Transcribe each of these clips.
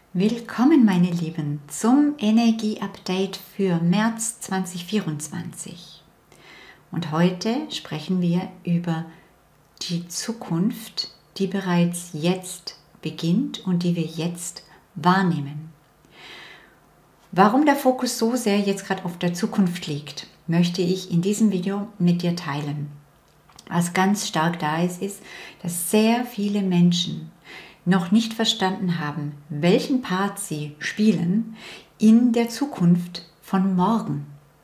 Willkommen, meine Lieben, zum Energie-Update für März 2024. Und heute sprechen wir über die Zukunft, die bereits jetzt beginnt und die wir jetzt wahrnehmen. Warum der Fokus so sehr jetzt gerade auf der Zukunft liegt, möchte ich in diesem Video mit dir teilen. Was ganz stark da ist, dass sehr viele Menschen noch nicht verstanden haben, welchen Part sie spielen in der Zukunft von morgen.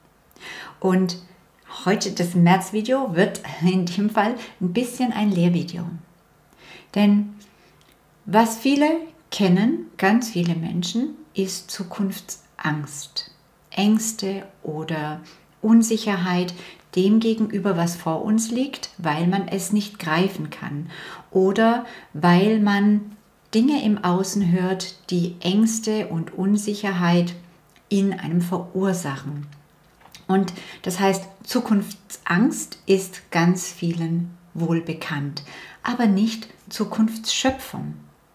Und heute, das März-Video, wird in dem Fall ein bisschen ein Lehrvideo. Denn was viele kennen, ganz viele Menschen, ist Zukunftsangst. Ängste oder Unsicherheit dem gegenüber, was vor uns liegt, weil man es nicht greifen kann oder weil man Dinge im Außen hört, die Ängste und Unsicherheit in einem verursachen. Und das heißt, Zukunftsangst ist ganz vielen wohl bekannt, aber nicht Zukunftsschöpfung.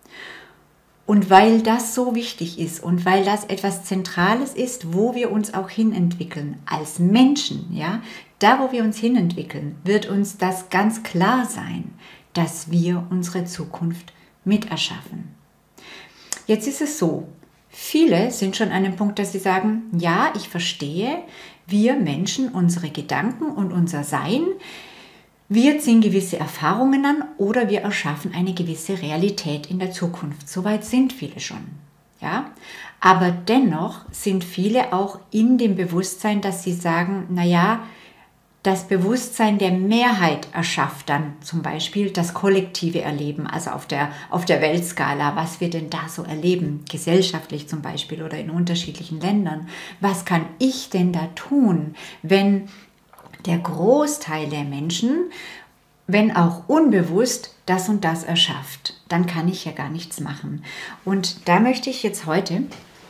Und weil das so wichtig ist und weil das etwas Zentrales ist, wo wir uns auch hinentwickeln als Menschen, ja, da wo wir uns hinentwickeln, wird uns das ganz klar sein, dass wir unsere Zukunft miterschaffen. Jetzt ist es so, viele sind schon an dem Punkt, dass sie sagen, ja, ich verstehe, wir Menschen, unsere Gedanken und unser Sein, wir ziehen gewisse Erfahrungen an oder wir erschaffen eine gewisse Realität in der Zukunft. Soweit sind viele schon. Ja? Aber dennoch sind viele auch in dem Bewusstsein, dass sie sagen, naja, das Bewusstsein der Mehrheit erschafft dann zum Beispiel das kollektive Erleben, also auf der Weltskala, was wir denn da so erleben, gesellschaftlich zum Beispiel oder in unterschiedlichen Ländern. Was kann ich denn da tun, wenn der Großteil der Menschen, wenn auch unbewusst, das und das erschafft? Dann kann ich ja gar nichts machen. Und da möchte ich jetzt heute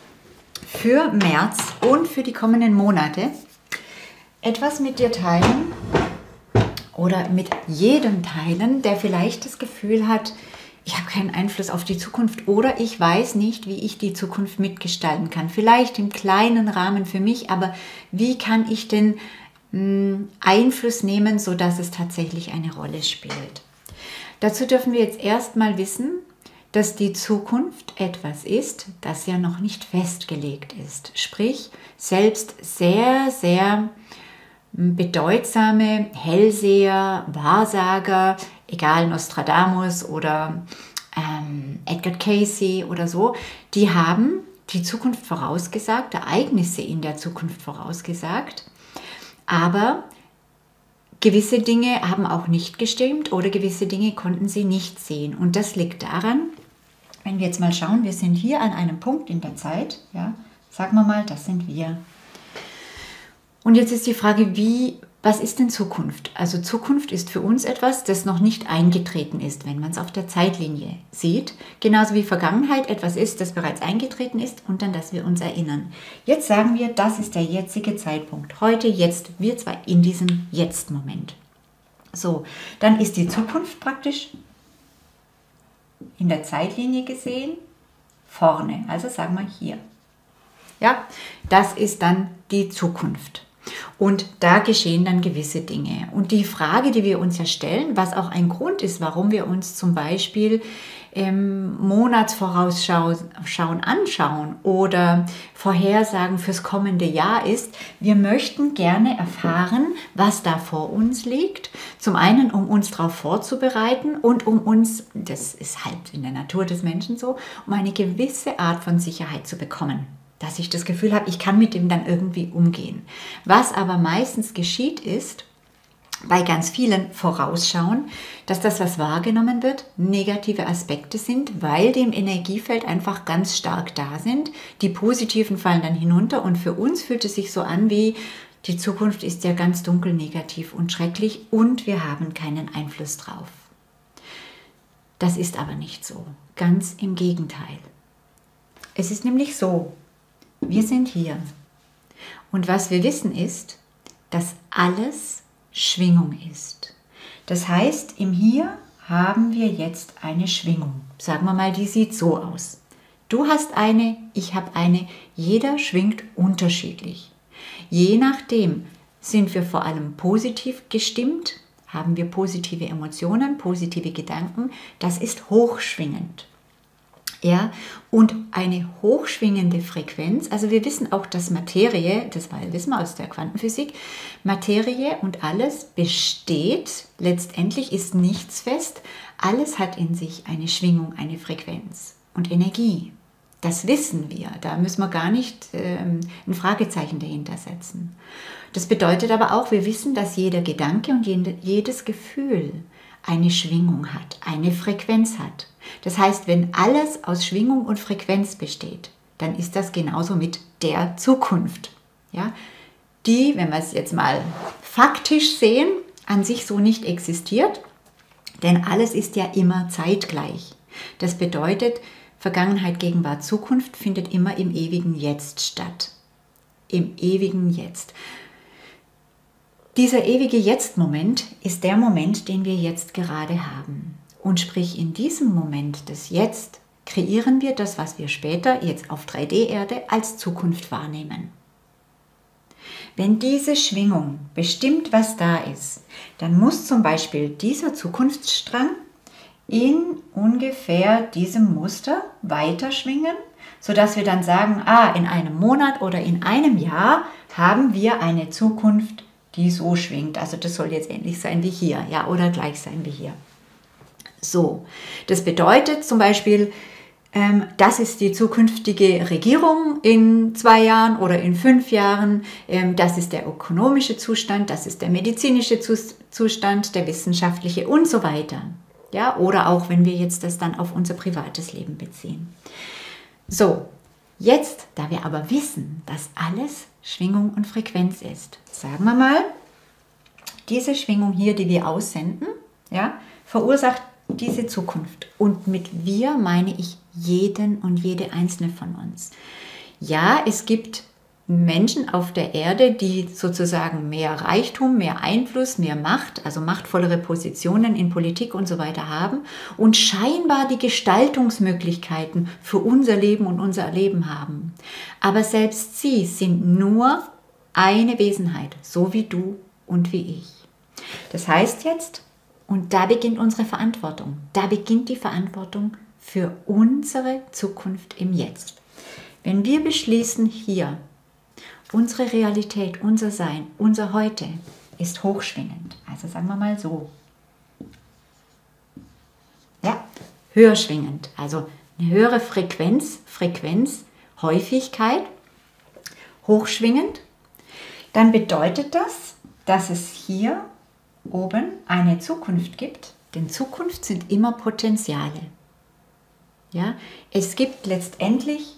für März und für die kommenden Monate etwas mit dir teilen oder mit jedem teilen, der vielleicht das Gefühl hat, ich habe keinen Einfluss auf die Zukunft oder ich weiß nicht, wie ich die Zukunft mitgestalten kann. Vielleicht im kleinen Rahmen für mich, aber wie kann ich denn Einfluss nehmen, sodass es tatsächlich eine Rolle spielt? Dazu dürfen wir jetzt erstmal wissen, dass die Zukunft etwas ist, das ja noch nicht festgelegt ist. Sprich, selbst sehr, sehr bedeutsame Hellseher, Wahrsager, egal Nostradamus oder Edgar Cayce oder so, die haben die Zukunft vorausgesagt, Ereignisse in der Zukunft vorausgesagt, aber gewisse Dinge haben auch nicht gestimmt oder gewisse Dinge konnten sie nicht sehen. Und das liegt daran, wenn wir jetzt mal schauen, wir sind hier an einem Punkt in der Zeit, ja, sagen wir mal, das sind wir. Und jetzt ist die Frage, was ist denn Zukunft? Also Zukunft ist für uns etwas, das noch nicht eingetreten ist, wenn man es auf der Zeitlinie sieht. Genauso wie Vergangenheit etwas ist, das bereits eingetreten ist und an das wir uns erinnern. Jetzt sagen wir, das ist der jetzige Zeitpunkt. Heute, jetzt, wir zwar in diesem Jetzt-Moment. So, dann ist die Zukunft praktisch in der Zeitlinie gesehen vorne. Also sagen wir hier. Ja, das ist dann die Zukunft. Und da geschehen dann gewisse Dinge. Und die Frage, die wir uns ja stellen, was auch ein Grund ist, warum wir uns zum Beispiel Monatsvorausschauen anschauen oder Vorhersagen fürs kommende Jahr ist, wir möchten gerne erfahren, was da vor uns liegt. Zum einen, um uns darauf vorzubereiten und um uns, das ist halt in der Natur des Menschen so, um eine gewisse Art von Sicherheit zu bekommen. Dass ich das Gefühl habe, ich kann mit dem dann irgendwie umgehen. Was aber meistens geschieht ist, bei ganz vielen Vorausschauen, dass das, was wahrgenommen wird, negative Aspekte sind, weil die im Energiefeld einfach ganz stark da sind. Die positiven fallen dann hinunter und für uns fühlt es sich so an wie, die Zukunft ist ja ganz dunkel, negativ und schrecklich und wir haben keinen Einfluss drauf. Das ist aber nicht so. Ganz im Gegenteil. Es ist nämlich so, wir sind hier. Und was wir wissen ist, dass alles Schwingung ist. Das heißt, im Hier haben wir jetzt eine Schwingung. Sagen wir mal, die sieht so aus. Du hast eine, ich habe eine, jeder schwingt unterschiedlich. Je nachdem sind wir vor allem positiv gestimmt, haben wir positive Emotionen, positive Gedanken, das ist hochschwingend. Ja, und eine hochschwingende Frequenz, also wir wissen auch, dass Materie, das wissen wir aus der Quantenphysik, Materie und alles besteht, letztendlich ist nichts fest, alles hat in sich eine Schwingung, eine Frequenz und Energie. Das wissen wir, da müssen wir gar nicht ein Fragezeichen dahinter setzen. Das bedeutet aber auch, wir wissen, dass jeder Gedanke und jedes Gefühl eine Schwingung hat, eine Frequenz hat. Das heißt, wenn alles aus Schwingung und Frequenz besteht, dann ist das genauso mit der Zukunft. Ja? Die, wenn wir es jetzt mal faktisch sehen, an sich so nicht existiert, denn alles ist ja immer zeitgleich. Das bedeutet, Vergangenheit, Gegenwart, Zukunft findet immer im ewigen Jetzt statt. Im ewigen Jetzt. Dieser ewige Jetzt-Moment ist der Moment, den wir jetzt gerade haben. Und sprich, in diesem Moment des Jetzt kreieren wir das, was wir später jetzt auf 3D-Erde als Zukunft wahrnehmen. Wenn diese Schwingung bestimmt, was da ist, dann muss zum Beispiel dieser Zukunftsstrang in ungefähr diesem Muster weiterschwingen, sodass wir dann sagen, in einem Monat oder in einem Jahr haben wir eine Zukunft, die so schwingt. Also das soll jetzt ähnlich sein wie hier, ja, oder gleich sein wie hier. So, das bedeutet zum Beispiel, das ist die zukünftige Regierung in 2 Jahren oder in 5 Jahren, das ist der ökonomische Zustand, das ist der medizinische Zustand, der wissenschaftliche und so weiter. Ja, oder auch, wenn wir jetzt das dann auf unser privates Leben beziehen. So, jetzt, da wir aber wissen, dass alles Schwingung und Frequenz ist, sagen wir mal, diese Schwingung hier, die wir aussenden, ja, verursacht diese Zukunft. Und mit wir meine ich jeden und jede einzelne von uns. Ja, es gibt Menschen auf der Erde, die sozusagen mehr Reichtum, mehr Einfluss, mehr Macht, also machtvollere Positionen in Politik und so weiter haben und scheinbar die Gestaltungsmöglichkeiten für unser Leben und unser Erleben haben. Aber selbst sie sind nur eine Wesenheit, so wie du und wie ich. Das heißt jetzt, und da beginnt unsere Verantwortung, da beginnt die Verantwortung für unsere Zukunft im Jetzt. Wenn wir beschließen, hier, unsere Realität, unser Sein, unser Heute ist hochschwingend. Also sagen wir mal so. Ja, höher schwingend. Also eine höhere Frequenz, Häufigkeit, hochschwingend. Dann bedeutet das, dass es hier oben eine Zukunft gibt. Denn Zukunft sind immer Potenziale. Ja, es gibt letztendlich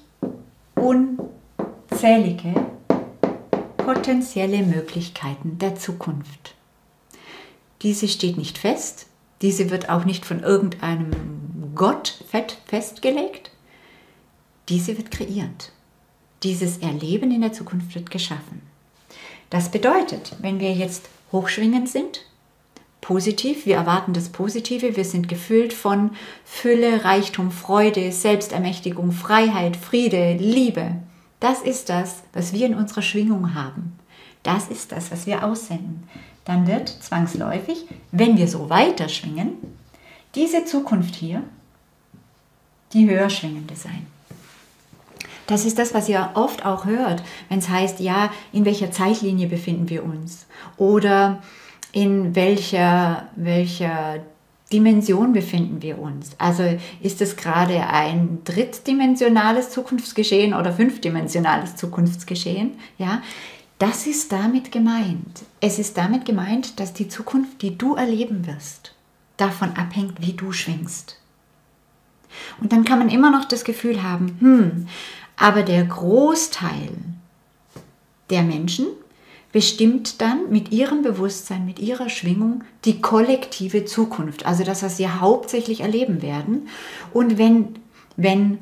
unzählige potenzielle Möglichkeiten der Zukunft. Diese steht nicht fest, diese wird auch nicht von irgendeinem Gott festgelegt, diese wird kreiert. Dieses Erleben in der Zukunft wird geschaffen. Das bedeutet, wenn wir jetzt hochschwingend sind, positiv, wir erwarten das Positive, wir sind gefüllt von Fülle, Reichtum, Freude, Selbstermächtigung, Freiheit, Friede, Liebe. Das ist das, was wir in unserer Schwingung haben. Das ist das, was wir aussenden. Dann wird zwangsläufig, wenn wir so weiter schwingen, diese Zukunft hier die höher schwingende sein. Das ist das, was ihr oft auch hört, wenn es heißt, ja, in welcher Zeitlinie befinden wir uns oder in welcher Dimension befinden wir uns. Also ist es gerade ein drittdimensionales Zukunftsgeschehen oder fünfdimensionales Zukunftsgeschehen? Ja, das ist damit gemeint. Es ist damit gemeint, dass die Zukunft, die du erleben wirst, davon abhängt, wie du schwingst. Und dann kann man immer noch das Gefühl haben, aber der Großteil der Menschen bestimmt dann mit ihrem Bewusstsein, mit ihrer Schwingung die kollektive Zukunft, also das, was sie hauptsächlich erleben werden. Und wenn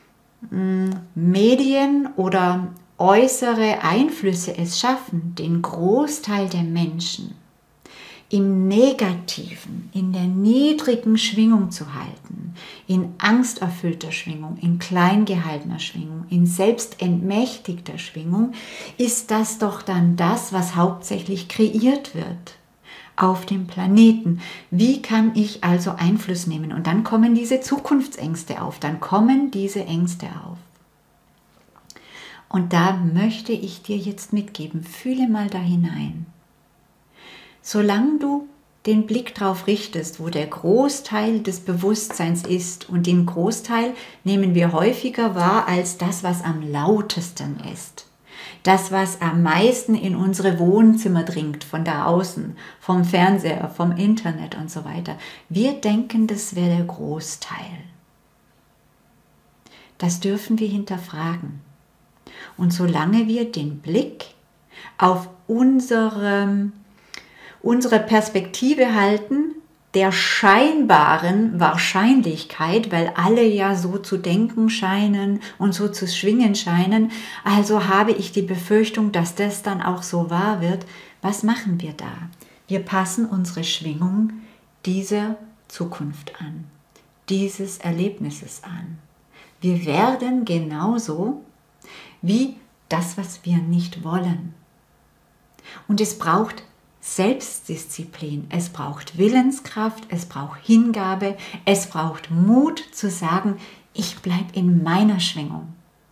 Medien oder äußere Einflüsse es schaffen, den Großteil der Menschen im Negativen, in der niedrigen Schwingung zu halten, in angsterfüllter Schwingung, in klein gehaltener Schwingung, in selbstentmächtigter Schwingung, ist das doch dann das, was hauptsächlich kreiert wird auf dem Planeten. Wie kann ich also Einfluss nehmen? Und dann kommen diese Zukunftsängste auf, dann kommen diese Ängste auf. Und da möchte ich dir jetzt mitgeben, fühle mal da hinein. Solange du den Blick darauf richtest, wo der Großteil des Bewusstseins ist, und den Großteil nehmen wir häufiger wahr als das, was am lautesten ist. Das, was am meisten in unsere Wohnzimmer dringt, von da außen, vom Fernseher, vom Internet und so weiter. Wir denken, das wäre der Großteil. Das dürfen wir hinterfragen. Und solange wir den Blick auf unsere Perspektive halten, der scheinbaren Wahrscheinlichkeit, weil alle ja so zu denken scheinen und so zu schwingen scheinen, also habe ich die Befürchtung, dass das dann auch so wahr wird. Was machen wir da? Wir passen unsere Schwingung dieser Zukunft an, dieses Erlebnisses an. Wir werden genauso wie das, was wir nicht wollen. Und es braucht Selbstdisziplin, es braucht Willenskraft, es braucht Hingabe, es braucht Mut zu sagen, ich bleibe in meiner Schwingung.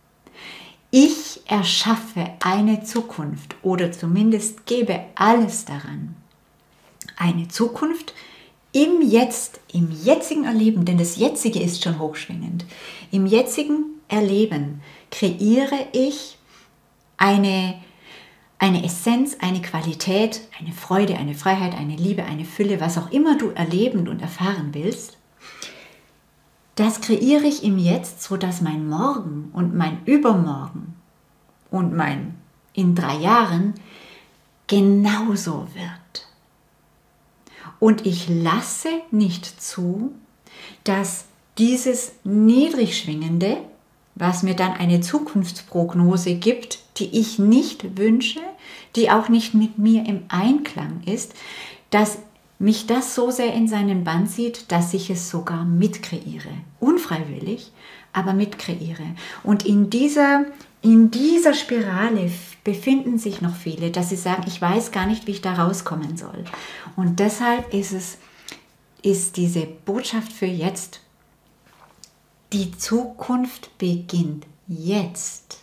Ich erschaffe eine Zukunft oder zumindest gebe alles daran. Eine Zukunft im Jetzt, im jetzigen Erleben, denn das Jetzige ist schon hochschwingend. Im jetzigen Erleben kreiere ich eine Essenz, eine Qualität, eine Freude, eine Freiheit, eine Liebe, eine Fülle, was auch immer du erleben und erfahren willst, das kreiere ich im Jetzt, sodass mein Morgen und mein Übermorgen und mein in 3 Jahren genauso wird. Und ich lasse nicht zu, dass dieses Niedrigschwingende, was mir dann eine Zukunftsprognose gibt, die ich nicht wünsche, die auch nicht mit mir im Einklang ist, dass mich das so sehr in seinen Bann zieht, dass ich es sogar mitkreiere. Unfreiwillig, aber mitkreiere. Und in dieser Spirale befinden sich noch viele, dass sie sagen, ich weiß gar nicht, wie ich da rauskommen soll. Und deshalb ist diese Botschaft für jetzt: Die Zukunft beginnt jetzt.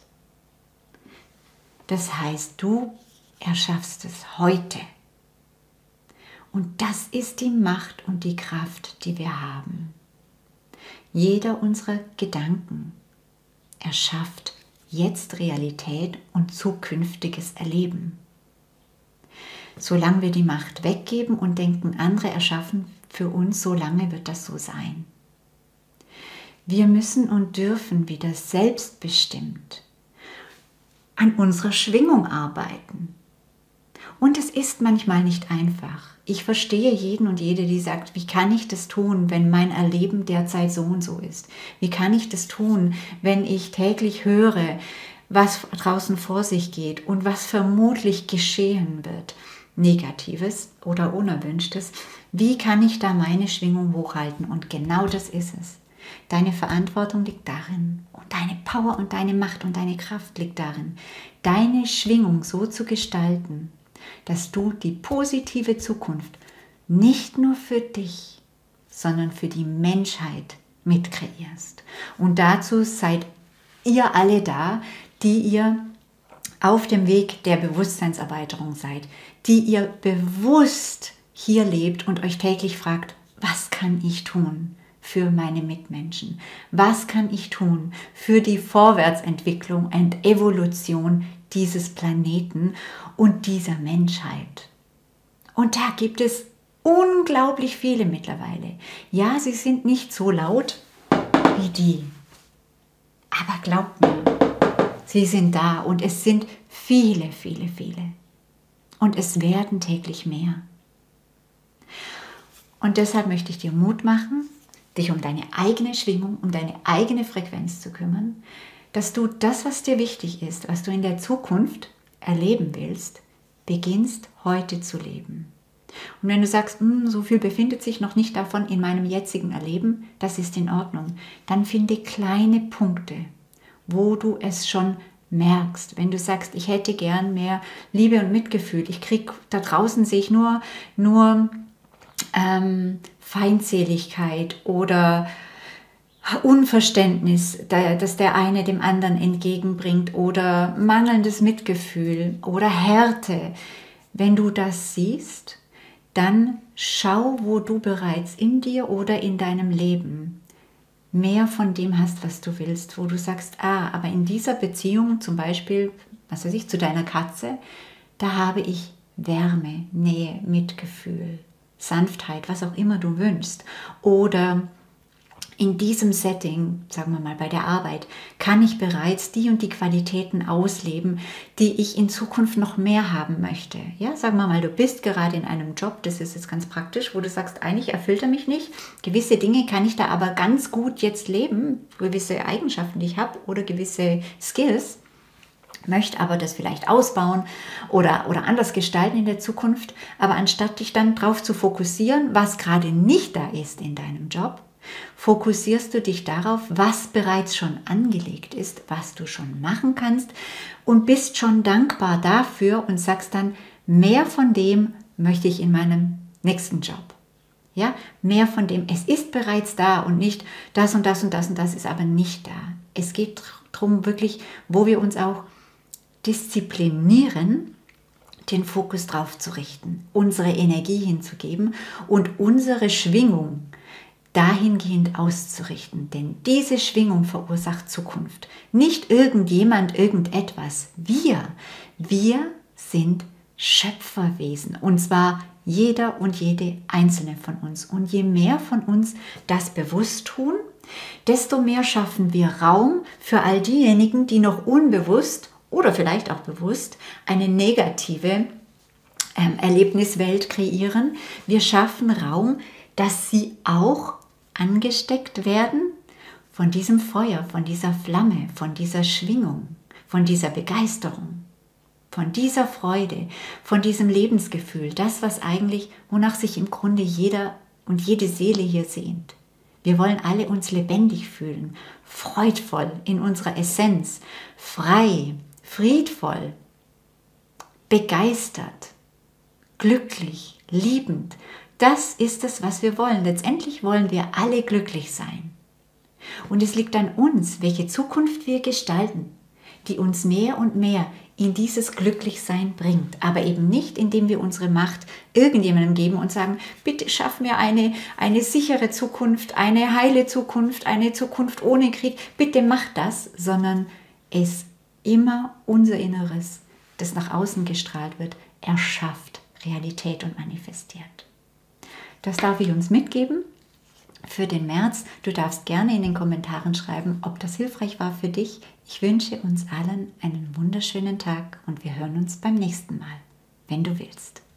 Das heißt, du erschaffst es heute. Und das ist die Macht und die Kraft, die wir haben. Jeder unserer Gedanken erschafft jetzt Realität und zukünftiges Erleben. Solange wir die Macht weggeben und denken, andere erschaffen für uns, solange wird das so sein. Wir müssen und dürfen wieder selbstbestimmt an unserer Schwingung arbeiten. Und es ist manchmal nicht einfach. Ich verstehe jeden und jede, die sagt, wie kann ich das tun, wenn mein Erleben derzeit so und so ist? Wie kann ich das tun, wenn ich täglich höre, was draußen vor sich geht und was vermutlich geschehen wird? Negatives oder Unerwünschtes. Wie kann ich da meine Schwingung hochhalten? Und genau das ist es. Deine Verantwortung liegt darin und deine Power und deine Macht und deine Kraft liegt darin, deine Schwingung so zu gestalten, dass du die positive Zukunft nicht nur für dich, sondern für die Menschheit mitkreierst. Und dazu seid ihr alle da, die ihr auf dem Weg der Bewusstseinserweiterung seid, die ihr bewusst hier lebt und euch täglich fragt, was kann ich tun für meine Mitmenschen? Was kann ich tun für die Vorwärtsentwicklung und Evolution dieses Planeten und dieser Menschheit? Und da gibt es unglaublich viele mittlerweile. Ja, sie sind nicht so laut wie die. Aber glaubt mir, sie sind da und es sind viele, viele, viele. Und es werden täglich mehr. Und deshalb möchte ich dir Mut machen, dich um deine eigene Schwingung, um deine eigene Frequenz zu kümmern, dass du das, was dir wichtig ist, was du in der Zukunft erleben willst, beginnst heute zu leben. Und wenn du sagst, so viel befindet sich noch nicht davon in meinem jetzigen Erleben, das ist in Ordnung. Dann finde kleine Punkte, wo du es schon merkst. Wenn du sagst, ich hätte gern mehr Liebe und Mitgefühl, da draußen sehe ich nur Feindseligkeit oder Unverständnis, das der eine dem anderen entgegenbringt oder mangelndes Mitgefühl oder Härte. Wenn du das siehst, dann schau, wo du bereits in dir oder in deinem Leben mehr von dem hast, was du willst, wo du sagst, aber in dieser Beziehung zum Beispiel, was weiß ich, zu deiner Katze, da habe ich Wärme, Nähe, Mitgefühl, Sanftheit, was auch immer du wünschst. Oder in diesem Setting, sagen wir mal bei der Arbeit, kann ich bereits die und die Qualitäten ausleben, die ich in Zukunft noch mehr haben möchte. Ja, sagen wir mal, du bist gerade in einem Job, das ist jetzt ganz praktisch, wo du sagst, eigentlich erfüllt er mich nicht. Gewisse Dinge kann ich da aber ganz gut jetzt leben, gewisse Eigenschaften, die ich habe oder gewisse Skills, möchte aber das vielleicht ausbauen oder anders gestalten in der Zukunft. Aber anstatt dich dann darauf zu fokussieren, was gerade nicht da ist in deinem Job, fokussierst du dich darauf, was bereits schon angelegt ist, was du schon machen kannst und bist schon dankbar dafür und sagst dann, mehr von dem möchte ich in meinem nächsten Job. Ja, mehr von dem, es ist bereits da und nicht das und das und das und das ist aber nicht da. Es geht darum wirklich, wo wir uns auch disziplinieren, den Fokus drauf zu richten, unsere Energie hinzugeben und unsere Schwingung dahingehend auszurichten. Denn diese Schwingung verursacht Zukunft. Nicht irgendjemand, irgendetwas. Wir sind Schöpferwesen. Und zwar jeder und jede einzelne von uns. Und je mehr von uns das bewusst tun, desto mehr schaffen wir Raum für all diejenigen, die noch unbewusst oder vielleicht auch bewusst eine negative Erlebniswelt kreieren. Wir schaffen Raum, dass sie auch angesteckt werden von diesem Feuer, von dieser Flamme, von dieser Schwingung, von dieser Begeisterung, von dieser Freude, von diesem Lebensgefühl, das, wonach sich im Grunde jeder und jede Seele hier sehnt. Wir wollen alle uns lebendig fühlen, freudvoll in unserer Essenz, frei, friedvoll, begeistert, glücklich, liebend. Das ist es, was wir wollen. Letztendlich wollen wir alle glücklich sein. Und es liegt an uns, welche Zukunft wir gestalten, die uns mehr und mehr in dieses Glücklichsein bringt. Aber eben nicht, indem wir unsere Macht irgendjemandem geben und sagen, bitte schaff mir eine sichere Zukunft, eine heile Zukunft, eine Zukunft ohne Krieg. Bitte mach das, sondern es immer unser Inneres, das nach außen gestrahlt wird, erschafft Realität und manifestiert. Das darf ich uns mitgeben für den März. Du darfst gerne in den Kommentaren schreiben, ob das hilfreich war für dich. Ich wünsche uns allen einen wunderschönen Tag und wir hören uns beim nächsten Mal, wenn du willst.